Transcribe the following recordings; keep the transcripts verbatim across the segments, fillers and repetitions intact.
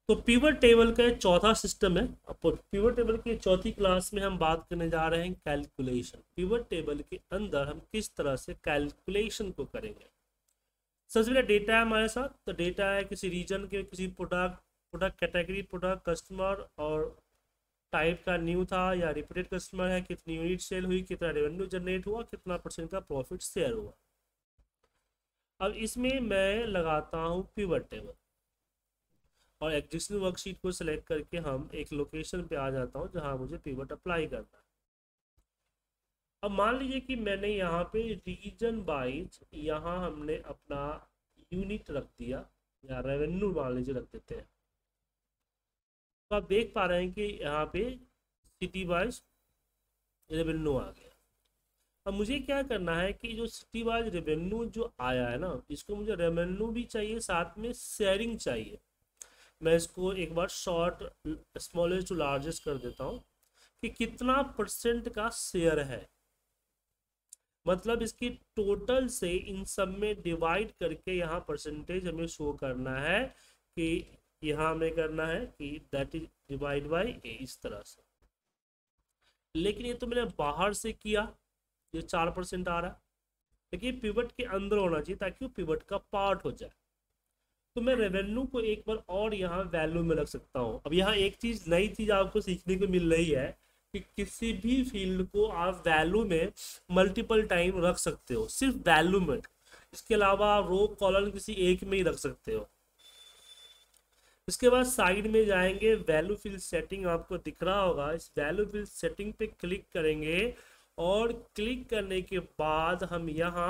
तो pivot table का चौथा सिस्टम है। अब पिवट टेबल की चौथी क्लास में हम बात करने जा रहे हैं कैलकुलेशन। पिवट टेबल के अंदर हम किस तरह से कैलकुलेशन को करेंगे। सबसे पहले डेटा है हमारे साथ, तो डेटा है किसी रीजन के, किसी product product category, product, customer और टाइप का न्यू था या रिपीटेड कस्टमर है, कितनी यूनिट सेल हुई, कितना रेवेन्यू जनरेट हुआ, कितना परसेंट का प्रॉफिट शेयर हुआ। अब इसमें मैं लगाता हूँ पिवट टेबल और एग्जिस्टिंग वर्कशीट को सिलेक्ट करके हम एक लोकेशन पे आ जाता हूँ जहाँ मुझे पिवट अप्लाई करना है। अब मान लीजिए कि मैंने यहाँ पे रीजन वाइज यहाँ हमने अपना यूनिट रख दिया या रेवेन्यू मान लीजिए रख देते हैं। तो आप देख पा रहे हैं कि यहाँ पे सिटी वाइज रेवेन्यू आ गया। अब मुझे क्या करना है कि जो सिटी वाइज रेवेन्यू जो आया है ना, इसको मुझे रेवेन्यू भी चाहिए, साथ में शेयरिंग चाहिए। मैं इसको एक बार शॉर्ट स्मॉलेस्ट टू लार्जेस्ट कर देता हूँ कि कितना परसेंट का शेयर है, मतलब इसकी टोटल से इन सब में डिवाइड करके यहाँ परसेंटेज हमें शो करना है कि यहाँ हमें करना है कि that is divide by a, इस तरह से। लेकिन ये तो मैंने बाहर से किया, ये चार परसेंट आ रहा है, लेकिन पिवट के अंदर होना चाहिए ताकि वो पिवट का पार्ट हो जाए। तो मैं रेवेन्यू को एक बार और यहाँ वैल्यू में रख सकता हूँ। अब यहाँ एक चीज नई चीज आपको सीखने को मिल रही है कि किसी भी फील्ड को आप वैल्यू में मल्टीपल टाइम रख सकते हो, सिर्फ वैल्यू में। इसके अलावा रो कॉलम किसी एक में ही रख सकते हो। इसके बाद साइड में जाएंगे, वैल्यू फील्ड सेटिंग आपको दिख रहा होगा, इस वैल्यू फील्ड सेटिंग पे क्लिक करेंगे और क्लिक करने के बाद हम यहाँ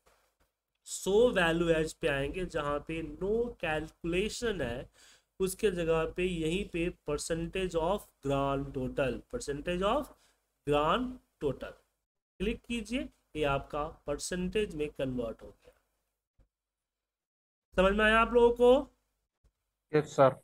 सो वैल्यू एज पे आएंगे जहाँ पे नो कैलकुलेशन है, उसके जगह पे यहीं पे percentage of grand total, percentage of grand total click कीजिए, ये आपका परसेंटेज में कन्वर्ट हो गया। समझ में आया आप लोगों को? Yes sir.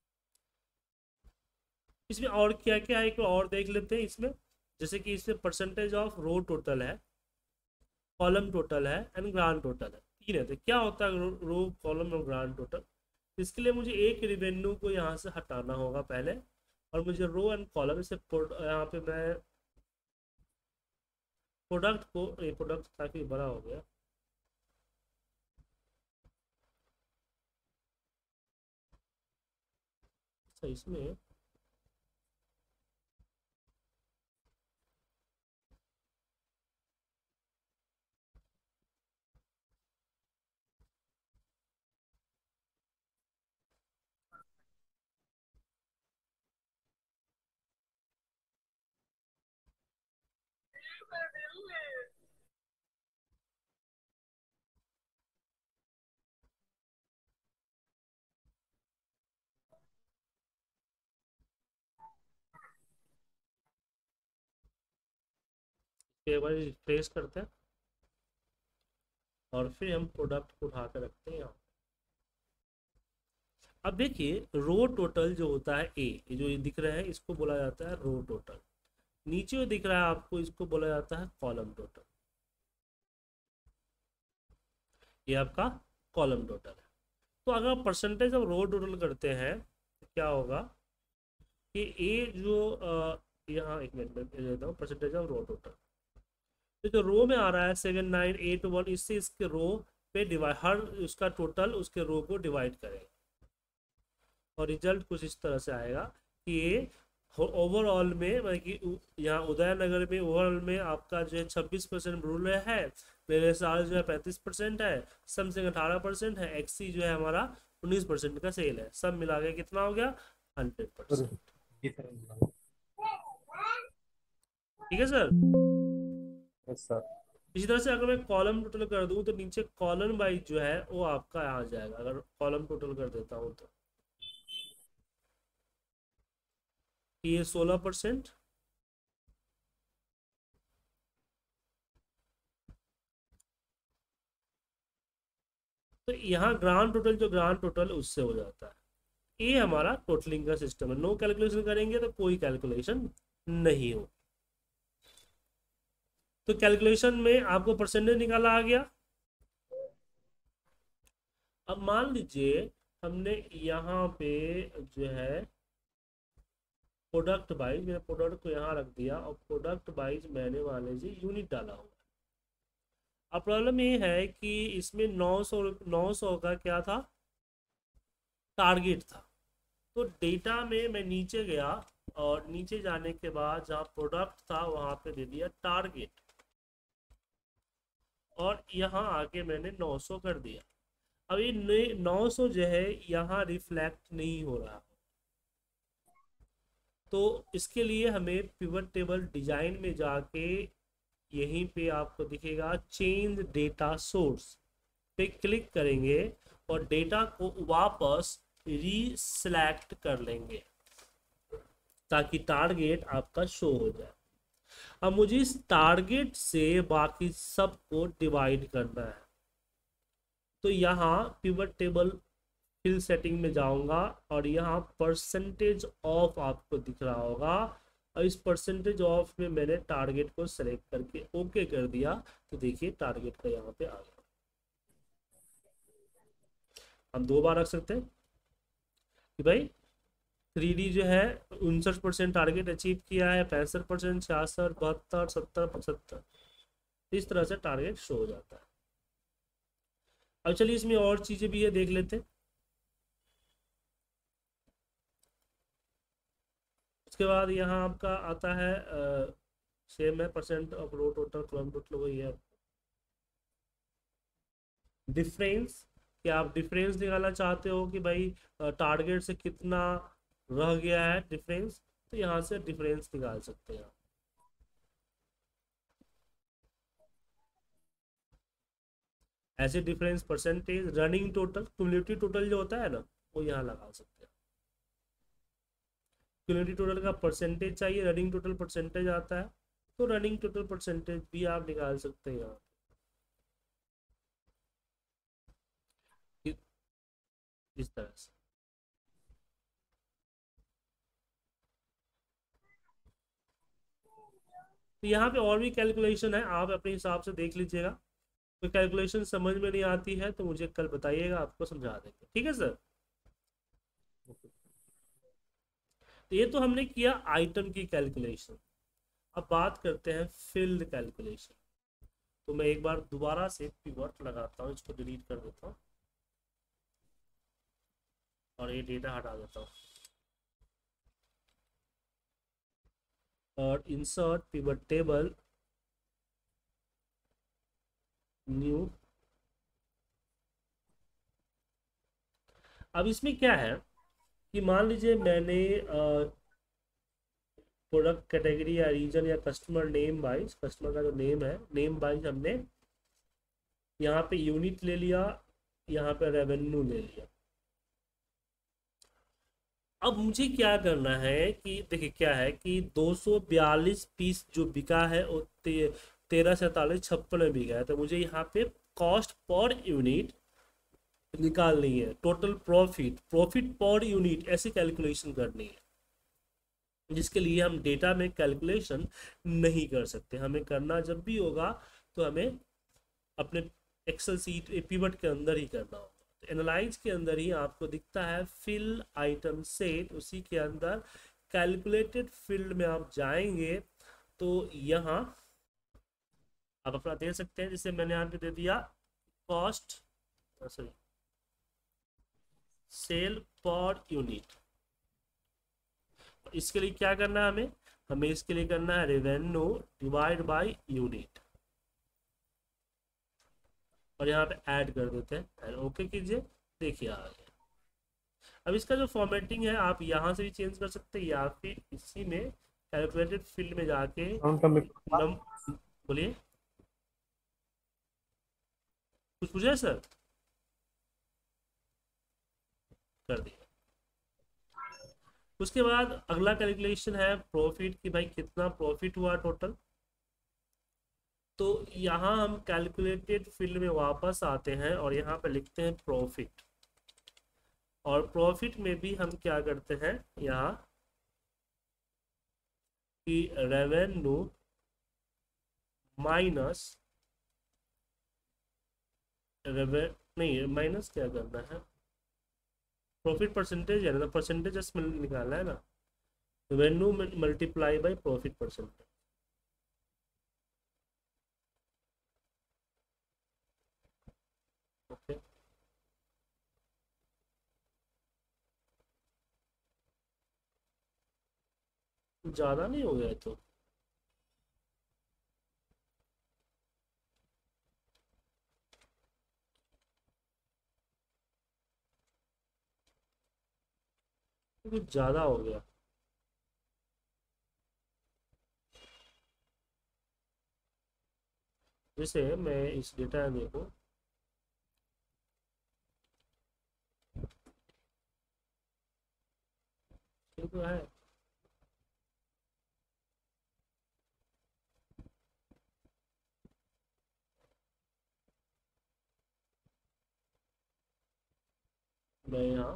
इसमें और क्या क्या है एक और देख लेते हैं इसमें। जैसे कि इसमें परसेंटेज ऑफ रो टोटल है, कॉलम टोटल है एंड ग्रांड टोटल है, तीन है। तो क्या होता है रो कॉलम और ग्रांड टोटल? इसके लिए मुझे एक रिवेन्यू को यहाँ से हटाना होगा पहले, और मुझे रो एंड कॉलम से यहाँ पे मैं प्रोडक्ट को, ये प्रोडक्ट काफी बड़ा हो गया, अच्छा इसमें एक बार रिफ्रेश करते हैं और फिर हम प्रोडक्ट को उठा कर रखते हैं यहाँ। अब देखिए रो टोटल जो होता है ए, ये जो ये दिख रहा है इसको बोला जाता है रो टोटल। नीचे जो दिख रहा है आपको इसको बोला जाता है कॉलम टोटल, ये आपका कॉलम टोटल है। तो अगर परसेंटेज ऑफ रो टोटल करते हैं तो क्या होगा कि ए जो अ, यहाँ एक मिनट में दे देता हूँ, परसेंटेज ऑफ रो टोटल, तो जो रो में आ रहा है सेवन नाइन एट वन, इससे इसके रो पे डिवाइड, हर उसका टोटल उसके रो को डिवाइड करेगा और रिजल्ट कुछ इस तरह से आएगा कि ये ओवरऑल में मतलब कि यहाँ उदयनगर में ओवरऑल में आपका जो है छब्बीस परसेंट रूरल है, मेरे साल जो है पैंतीस परसेंट है, समथिंग अठारह परसेंट है, एक्सी जो है हमारा उन्नीस परसेंट का सेल है, सब मिला के कितना हो गया हंड्रेड सर परसेंट। जी सर। ठीक है सर। Yes sir. इसी तरह से अगर मैं कॉलम टोटल कर दूं तो नीचे कॉलम वाइज जो है वो आपका आ जाएगा, अगर कॉलम टोटल कर देता हूं तो ये सोलह परसेंट, तो यहाँ ग्रांड टोटल जो ग्रांड टोटल उससे हो जाता है। ये हमारा टोटलिंग का सिस्टम है। नो कैलकुलेशन करेंगे तो कोई कैलकुलेशन नहीं हो। तो कैलकुलेशन में आपको परसेंटेज निकाला आ गया। अब मान लीजिए हमने यहाँ पे जो है प्रोडक्ट वाइज, मैंने प्रोडक्ट को यहाँ रख दिया और प्रोडक्ट वाइज मैंने मान लीजिए यूनिट डाला हुआ है। अब प्रॉब्लम ये है कि इसमें नौ सौ नौ सौ का क्या था, टारगेट था। तो डेटा में मैं नीचे गया और नीचे जाने के बाद जहाँ प्रोडक्ट था वहाँ पे दे दिया टारगेट, और यहाँ आके मैंने नौ सौ कर दिया। अब ये नौ सौ जो है यहाँ रिफ्लेक्ट नहीं हो रहा, तो इसके लिए हमें पिवट टेबल डिजाइन में जाके यहीं पे आपको दिखेगा चेंज डेटा सोर्स पे क्लिक करेंगे और डेटा को वापस रीसेलेक्ट कर लेंगे ताकि टारगेट आपका शो हो जाए। अब मुझे इस टारगेट से बाकी सबको डिवाइड करना है, तो यहाँ पिवट टेबल फिल सेटिंग में जाऊंगा और यहाँ परसेंटेज ऑफ आपको दिख रहा होगा, और इस परसेंटेज ऑफ में मैंने टारगेट को सेलेक्ट करके ओके कर दिया। तो देखिए टारगेट का यहाँ पे आ गया। हम दो बार रख सकते हैं कि भाई थ्री डी जो है उनसठ परसेंट टारगेट अचीव किया है, पैंसठ परसेंट, छियासठ, बहत्तर, सत्तर, पचहत्तर, इस तरह से टारगेट शो हो जाता है। अब चलिए इसमें और चीजें भी है, देख लेते हैं। उसके बाद यहाँ आपका आता है सेम है percent of row total, column total, वही है डिफरेंस। कि आप डिफरेंस निकालना चाहते हो कि भाई टारगेट से कितना रह गया है डिफरेंस, तो यहाँ से डिफरेंस निकाल सकते हैं। ऐसे difference, percentage, running total, cumulative total जो होता है ना वो यहाँ लगा सकते हैं। क्यूमुलेटिव टोटल का परसेंटेज चाहिए, रनिंग टोटल परसेंटेज आता है, तो रनिंग टोटल परसेंटेज भी आप निकाल सकते हैं यहाँ इस तरह से। तो यहाँ पे और भी कैलकुलेशन है, आप अपने हिसाब से देख लीजिएगा। कोई तो कैलकुलेशन समझ में नहीं आती है तो मुझे कल बताइएगा, आपको समझा देंगे, ठीक है सर। तो ये तो हमने किया आइटम की कैलकुलेशन। अब बात करते हैं फील्ड कैलकुलेशन। तो मैं एक बार दोबारा से पिवट लगाता हूँ, इसको डिलीट कर देता हूँ और ये डेटा हटा देता हूँ और इंसर्ट पिवट टेबल, न्यू। अब इसमें क्या है कि मान लीजिए मैंने प्रोडक्ट कैटेगरी या रीजन या कस्टमर नेम वाइज, कस्टमर का जो नेम है नेम वाइज हमने यहाँ पे यूनिट ले लिया, यहाँ पे रेवेन्यू ले लिया। अब मुझे क्या करना है कि देखिए क्या है कि दो सौ बयालीस पीस जो बिका है वो ते, तेरह सैंतालीस छप्पन में बिका है, तो मुझे यहाँ पे कॉस्ट पर यूनिट निकालनी है, total profit, profit per unit, ऐसी कैलकुलेशन करनी है, जिसके लिए हम डेटा में कैलकुलेशन नहीं कर सकते। हमें करना जब भी होगा तो हमें अपने एक्सेल सीट पिवट के अंदर ही करना होगा। तो एनालाइज के अंदर ही आपको दिखता है फिल आइटम सेट, उसी के अंदर कैलकुलेटेड फील्ड में आप जाएंगे तो यहाँ आप अपना दे सकते हैं, जैसे मैंने यहाँ पे दे दिया cost sorry sale per unit. इसके लिए क्या करना है हमें हमें इसके लिए करना है रेवेन्यू डिवाइड बाय यूनिट, और यहाँ पे ऐड कर देते हैं, ओके कीजिए, देखिए आ गया। अब इसका जो फॉर्मेटिंग है आप यहाँ से भी चेंज कर सकते हैं या फिर इसी में कैलकुलेटेड फील्ड में जाके नम बोलिए कुछ पूछे सर, कर दिया। उसके बाद अगला कैलकुलेशन है प्रॉफिट, कि भाई कितना प्रॉफिट हुआ टोटल। तो यहाँ हम कैलकुलेटेड फील्ड में वापस आते हैं और यहाँ पे लिखते हैं प्रॉफिट, और प्रॉफिट में भी हम क्या करते हैं यहाँ कि रेवेन्यू माइनस रेवे नहीं माइनस क्या करना है प्रॉफिट परसेंटेज है ना, परसेंटेज निकालना है ना, revenue multiply by profit percentage. Okay, ज़्यादा नहीं हो गया तो कुछ ज़्यादा हो गया। जैसे मैं इस डेटा में देखो, ये तो है मैं यहाँ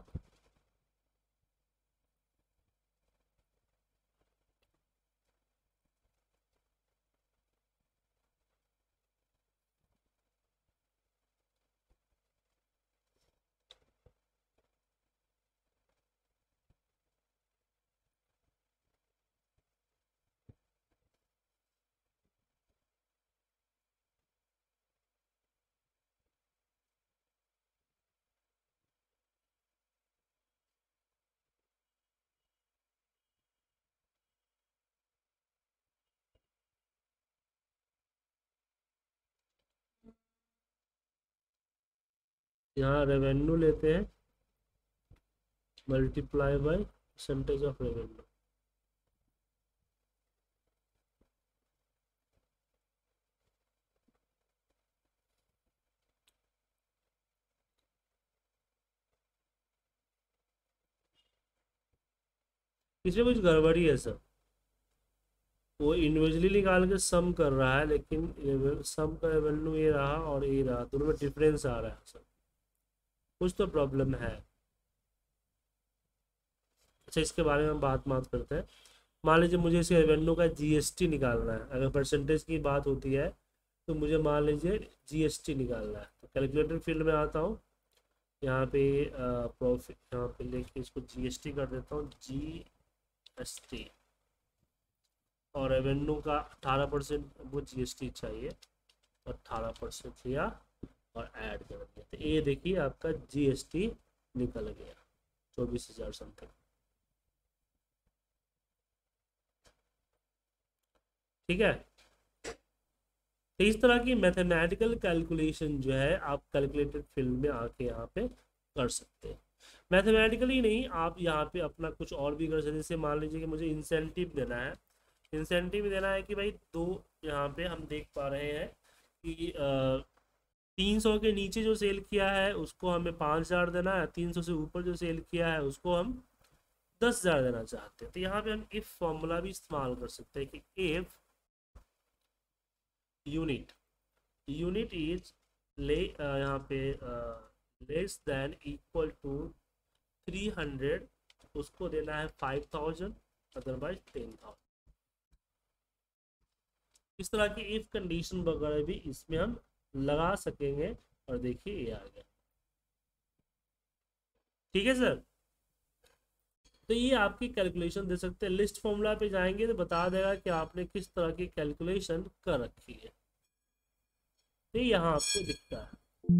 यहाँ रेवेन्यू लेते हैं multiply by percentage of revenue. इसमें कुछ गड़बड़ी है सर, वो इंडिविजुअली निकाल के सम कर रहा है, लेकिन सम का रेवेन्यू ये रहा और ये रहा, दोनों में डिफरेंस आ रहा है सर, कुछ तो प्रॉब्लम है। अच्छा, इसके बारे में हम बात बात करते हैं। मान लीजिए मुझे इस रेवेन्यू का जीएसटी निकालना है, अगर परसेंटेज की बात होती है तो मुझे मान लीजिए जीएसटी निकालना है, तो कैलकुलेटर फील्ड में आता हूँ, यहाँ पे प्रॉफिट यहाँ पे लेके इसको जीएसटी कर देता हूँ, जीएसटी, और रेवेन्यू का अठारह परसेंट वो जीएसटी चाहिए, अठारह परसेंट लिया और ऐड कर दिया, तो ये देखिए आपका जीएसटी निकल गया चौबीस हजार समथिंग। ठीक है, तो इस तरह की मैथमेटिकल कैलकुलेशन जो है आप कैलकुलेटेड फील्ड में आके यहाँ पे कर सकते हैं। मैथमेटिकली नहीं, आप यहाँ पे अपना कुछ और भी कर सकते हैं। जैसे मान लीजिए कि मुझे इंसेंटिव देना है, इंसेंटिव देना है कि भाई दो, यहाँ पे हम देख पा रहे हैं कि तीन सौ के नीचे जो सेल किया है उसको हमें पाँच हज़ार देना है, तीन सौ से ऊपर जो सेल किया है उसको हम दस हज़ार देना चाहते हैं। तो यहाँ पे हम इफ फॉर्मूला भी इस्तेमाल कर सकते हैं कि इफ यूनिट यूनिट इज ले यहाँ पे less than equal to three hundred, उसको देना है five thousand, otherwise ten thousand. इस तरह की इफ कंडीशन वगैरह भी इसमें हम लगा सकेंगे, और देखिए ये आ गया। ठीक है सर, तो ये आपकी कैलकुलेशन दे सकते हैं। लिस्ट फॉर्मूला पे जाएंगे तो बता देगा कि आपने किस तरह की कैलकुलेशन कर रखी है, तो यहाँ आपको दिखता है।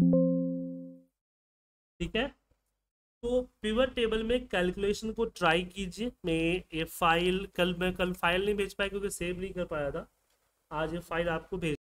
ठीक है, तो पिवट टेबल में कैलकुलेशन को ट्राई कीजिए। मैं ये फाइल कल मैं कल फाइल नहीं भेज पाया क्योंकि सेव नहीं कर पाया था, आज ये फाइल आपको भेज